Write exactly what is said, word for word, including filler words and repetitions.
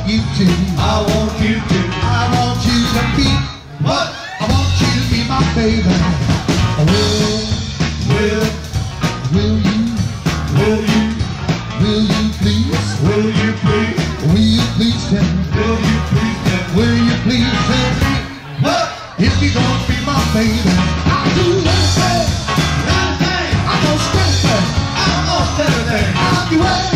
you to. I want you to. I want you to be. What? I want you to be my baby. Will, Will, will you, will you, will you please, will you please, will you please tell me, will you please tell me, will you please tell me, what? if you're gonna be my baby, I'll do anything, Anything, I'm gonna stand there, I'm gonna say anything. I'll do anything.